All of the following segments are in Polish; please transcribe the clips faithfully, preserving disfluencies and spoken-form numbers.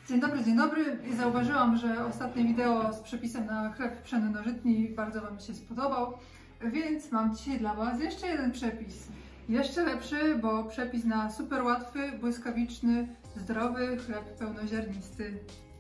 Dzień dobry, dzień dobry. I zauważyłam, że ostatnie wideo z przepisem na chleb pszenno-żytni bardzo Wam się spodobał, więc mam dzisiaj dla Was jeszcze jeden przepis. Jeszcze lepszy, bo przepis na super łatwy, błyskawiczny, zdrowy chleb pełnoziarnisty.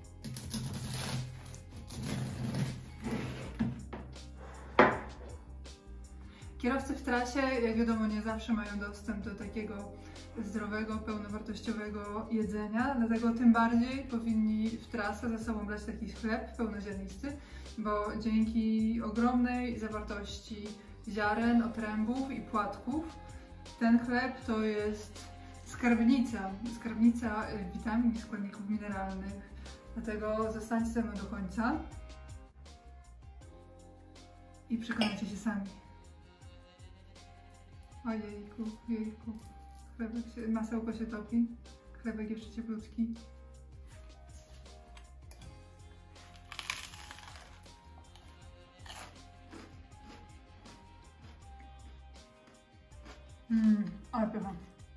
Kierowcy w trasie, jak wiadomo, nie zawsze mają dostęp do takiego zdrowego, pełnowartościowego jedzenia, dlatego tym bardziej powinni w trasę ze sobą brać taki chleb pełnoziarnisty, bo dzięki ogromnej zawartości ziaren, otrębów i płatków ten chleb to jest skarbnica, skarbnica witamin i składników mineralnych. Dlatego zostańcie ze mną do końca i przekonacie się sami. Ojejku, jejku, chlebek się, masełko się topi, chlebek jeszcze cieplutki. Mmm, ale pycha.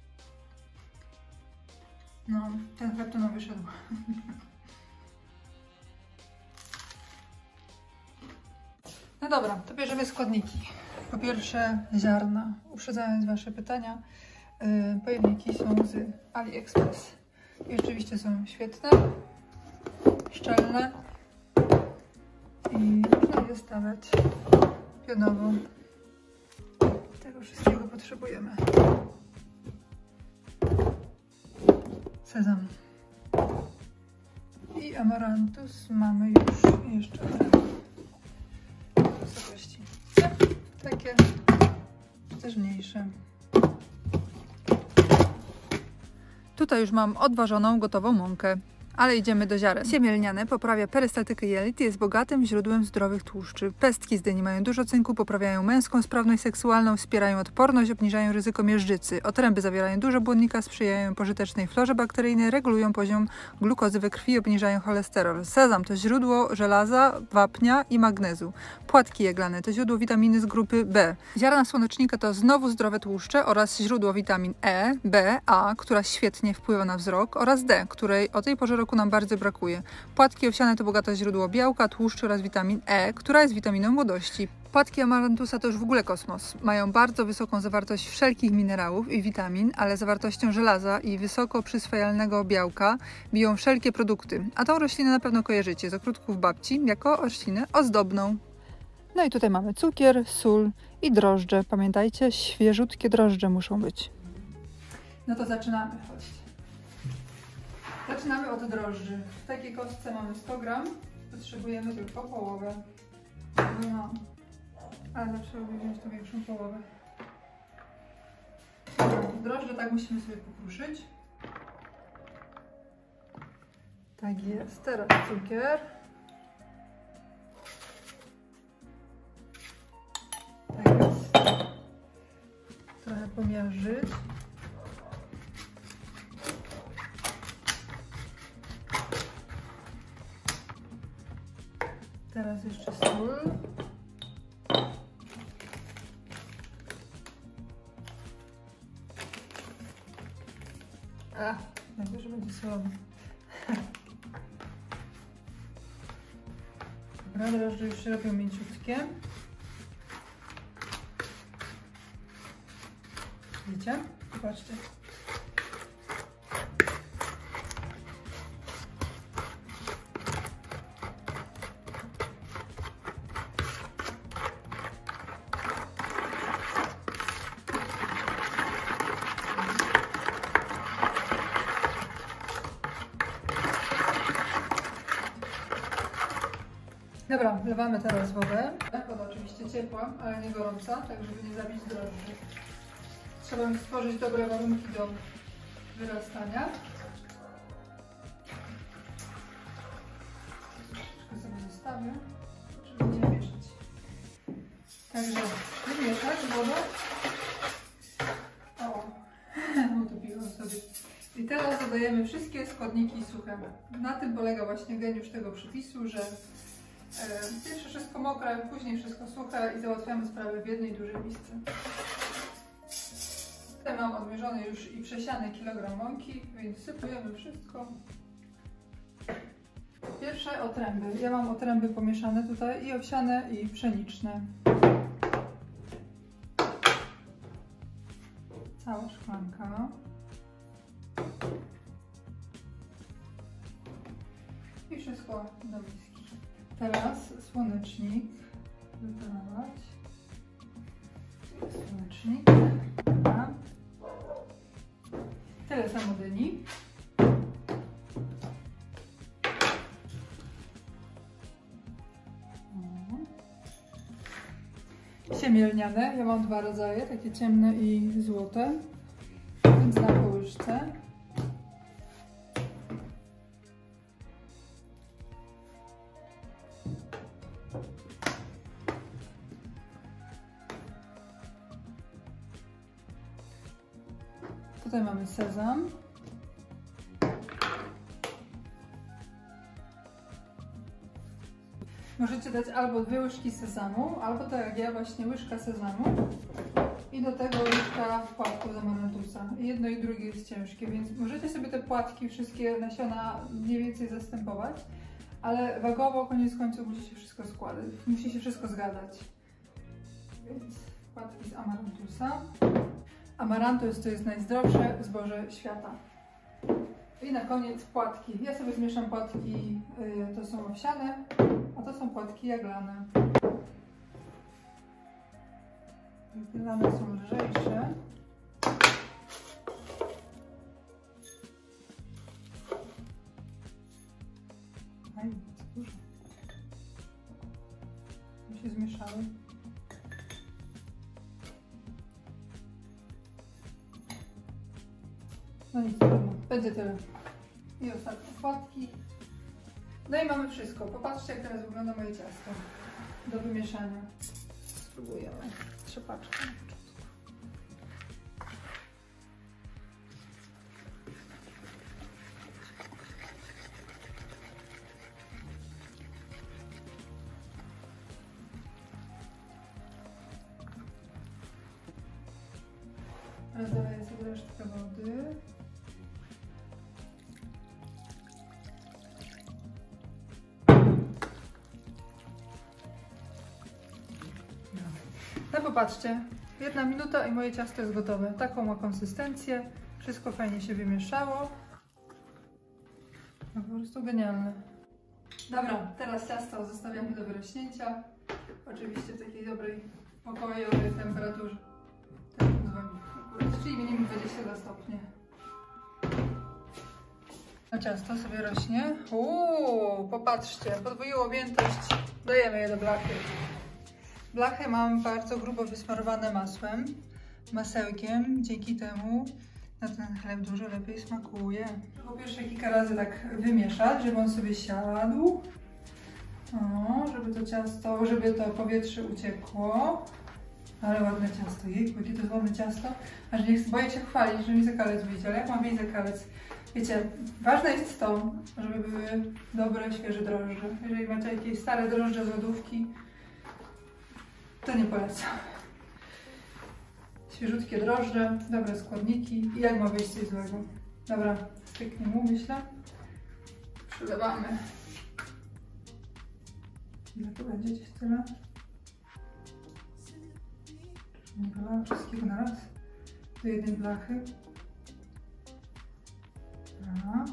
No, ten chleb to nam wyszedł. No dobra, to bierzemy składniki. Po pierwsze ziarna. Uprzedzając Wasze pytania, yy, pojemniki są z AliExpress. I oczywiście są świetne, szczelne i można je stawiać pionowo. Tego wszystkiego potrzebujemy. Sezam i amarantus mamy już jeszcze wysokości. Takie też mniejsze. Tutaj już mam odważoną, gotową mąkę. Ale idziemy do ziaren. Siemię lniane poprawia perystaltykę jelit i jest bogatym źródłem zdrowych tłuszczy. Pestki z dyni mają dużo cynku, poprawiają męską sprawność seksualną, wspierają odporność, obniżają ryzyko miażdżycy. Otręby zawierają dużo błonnika, sprzyjają pożytecznej florze bakteryjnej, regulują poziom glukozy we krwi i obniżają cholesterol. Sezam to źródło żelaza, wapnia i magnezu. Płatki jaglane to źródło witaminy z grupy B. Ziarna słonecznika to znowu zdrowe tłuszcze oraz źródło witamin E, B, A, która świetnie wpływa na wzrok, oraz D, której o tej porze roku nam bardzo brakuje. Płatki owsiane to bogate źródło białka, tłuszczu oraz witamin E, która jest witaminą młodości. Płatki amarantusa to już w ogóle kosmos. Mają bardzo wysoką zawartość wszelkich minerałów i witamin, ale zawartością żelaza i wysoko przyswajalnego białka biją wszelkie produkty. A tą roślinę na pewno kojarzycie z ogródków babci jako roślinę ozdobną. No i tutaj mamy cukier, sól i drożdże. Pamiętajcie, świeżutkie drożdże muszą być. No to zaczynamy. Chodźcie. Zaczynamy od drożdży. W takiej kostce mamy sto gram. Potrzebujemy tylko połowę. No, ale zawsze lubię wziąć tą większą połowę. Drożdże tak musimy sobie pokruszyć. Tak jest. Teraz cukier. Tak jest. Trochę pomiażyć. Teraz jeszcze sól. A, najwyżej będzie solowy. Dobra, drożdże już się robią mięciutkie. Widzicie? Zobaczcie. Dobra, wlewamy teraz wodę. Woda oczywiście ciepła, ale nie gorąca, tak żeby nie zabić drożdży. Trzeba mi stworzyć dobre warunki do wyrastania. Troszkę sobie zostawię, żeby nie mieszać. Także wymieszać wodę. O, utopiłam sobie. I teraz dodajemy wszystkie składniki suche. Na tym polega właśnie geniusz tego przepisu, że pierwsze wszystko mokre, później wszystko suche i załatwiamy sprawę w jednej dużej misce. Tutaj mam odmierzony już i przesiany kilogram mąki, więc sypujemy wszystko. Pierwsze otręby. Ja mam otręby pomieszane tutaj i owsiane, i pszeniczne. Cała szklanka. I wszystko do miski. Teraz słonecznik. Wypróbować. Słonecznik. Dobra. Tyle samo dyni. Siemię lniane. Ja mam dwa rodzaje, takie ciemne i złote. Więc na po łyżce. Tutaj mamy sezam. Możecie dać albo dwie łyżki sezamu, albo tak jak ja, właśnie łyżka sezamu i do tego łyżka płatków z amarantusa. I jedno i drugie jest ciężkie, więc możecie sobie te płatki, wszystkie nasiona mniej więcej zastępować, ale wagowo koniec końców musi się wszystko składać, musi się wszystko zgadzać. Więc płatki z amarantusa. Amarantus to jest najzdrowsze zboże świata. I na koniec płatki. Ja sobie zmieszam płatki, yy, to są owsiane, a to są płatki jaglane. Jaglane są lżejsze. Aj, co dużo. Mi się zmieszały. No nic, trudno. Będzie tyle. I ostatnie płatki. No i mamy wszystko. Popatrzcie, jak teraz wygląda moje ciasto do wymieszania. Spróbujemy. Trzepaczkę na początku. Teraz doleję sobie resztkę wody. No popatrzcie, jedna minuta i moje ciasto jest gotowe. Taką ma konsystencję, wszystko fajnie się wymieszało. No, po prostu genialne. Dobra, teraz ciasto zostawiamy do wyrośnięcia. Oczywiście w takiej dobrej, pokojowej temperaturze. Tak dzwoni. Czyli minimum dwadzieścia dwa stopnie. No ciasto sobie rośnie. Uuu, popatrzcie, podwoiło objętość. Dajemy je do blachy. Blachę mam bardzo grubo wysmarowane masłem, masełkiem. Dzięki temu na ten chleb dużo lepiej smakuje. Po pierwsze kilka razy tak wymieszać, żeby on sobie siadł. O, żeby to ciasto, żeby to powietrze uciekło. Ale ładne ciasto. Jejku, jakie to jest ładne ciasto. Aż nie chcę, boję się chwalić, że mi zakalec wyjdzie, ale jak mam mieć zakalec? Wiecie, ważne jest to, żeby były dobre, świeże drożdże. Jeżeli macie jakieś stare drożdże z lodówki, to nie polecam. Świeżutkie drożdże, dobre składniki i jak ma wyjść coś złego. Dobra, styknie mu, myślę. Przylewamy. Ile to będzie? Gdzieś tyle? Nie wylałam wszystkiego na raz. Do jednej blachy. Dobra.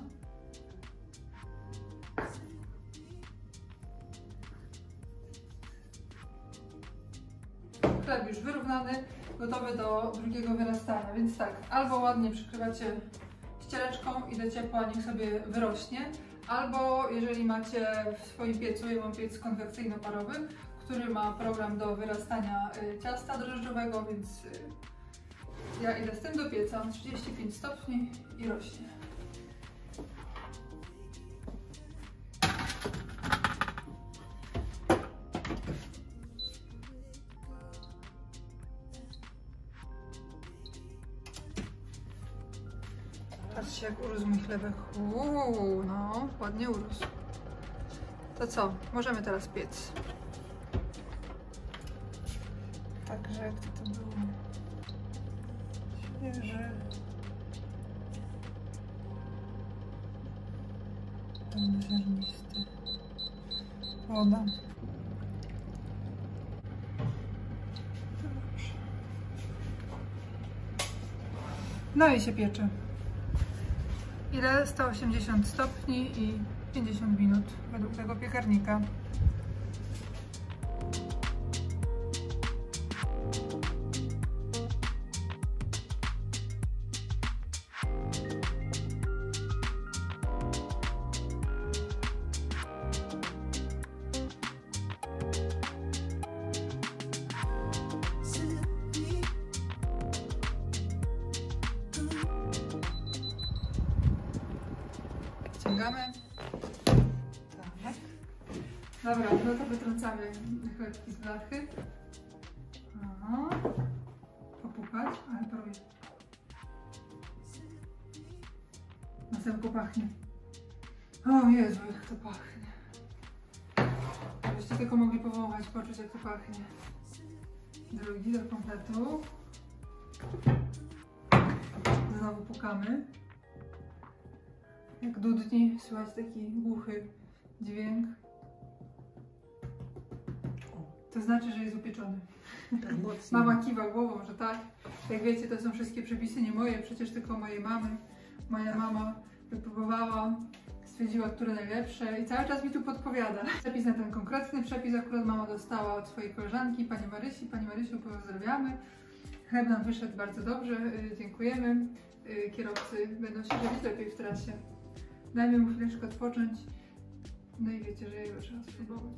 Chleb już wyrównany, gotowy do drugiego wyrastania, więc tak, albo ładnie przykrywacie ściereczką i do ciepła niech sobie wyrośnie, albo jeżeli macie w swoim piecu, ja mam piec konwekcyjno-parowy, który ma program do wyrastania ciasta drożdżowego, więc ja idę z tym do pieca, trzydzieści pięć stopni i rośnie. Patrzcie, jak urósł mój chlebek. Uuu, no, ładnie urósł. To co? Możemy teraz piec. Także jak to było? Świeży. Ten ziarnisty. Woda. No i się piecze. Ile? sto osiemdziesiąt stopni i pięćdziesiąt minut według tego piekarnika. Ściągamy. Tak. Dobra, no to wytrącamy chlebki z blachy. Aha. Popukać, ale próbuj. Masełko pachnie. O Jezu, jak to pachnie. Żebyście tylko mogli powąchać, poczuć jak to pachnie. Drugi do kompletu. Znowu pukamy. Jak dudni, słychać taki głuchy dźwięk. To znaczy, że jest upieczony. Tak mocno. Mama kiwa głową, że tak. Jak wiecie, to są wszystkie przepisy nie moje, przecież tylko mojej mamy. Moja mama wypróbowała, stwierdziła, które najlepsze i cały czas mi tu podpowiada. Przepis na ten konkretny przepis akurat mama dostała od swojej koleżanki, pani Marysi. Pani Marysiu, pozdrawiamy. Chleb nam wyszedł bardzo dobrze, dziękujemy. Kierowcy będą się żywić lepiej w trasie. Dajmy mu chwileczkę odpocząć. No i wiecie, że jego trzeba spróbować.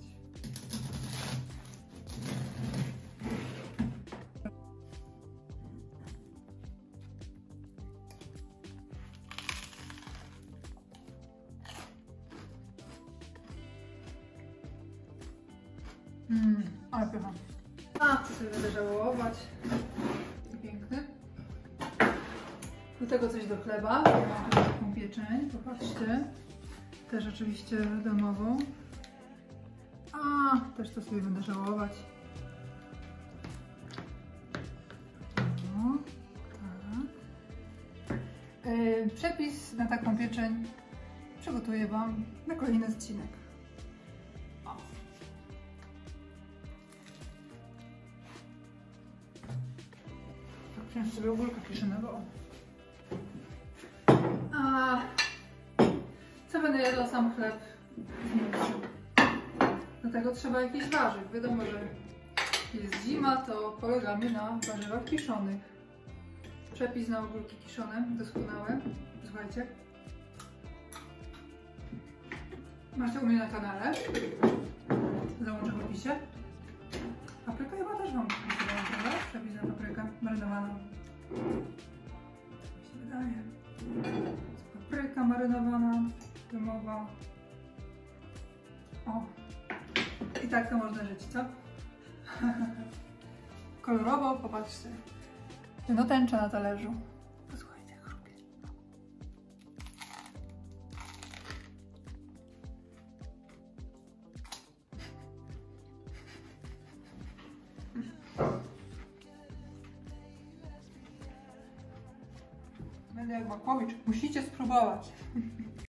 Mmm, ale pycha. A, co sobie będę żałować. Piękny. Do tego coś do chleba. Mam tu taką pieczeń, popatrzcie. Też oczywiście domową. A, też to sobie będę żałować. O, tak. Yy, przepis na taką pieczeń przygotuję Wam na kolejny odcinek. O. Tak, wziąłem sobie ogórka kiszonego. A co będę jadła? Sam chleb z mięsem. Do tego trzeba jakichś warzyw. Wiadomo, że jest zima, to polegamy na warzywach kiszonych. Przepis na ogórki kiszone, doskonałe. Słuchajcie. Macie u mnie na kanale. Załączę w opisie. Paprykę chyba też mam. Przepis na paprykę marynowaną. Tak mi się wydaje. Papryka marynowana, domowa. O! I tak to można żyć, co? Kolorowo, popatrzcie. No tęcza na talerzu. Posłuchajcie, jak chrupie. Będę jak Makłowicz. Musicie spróbować.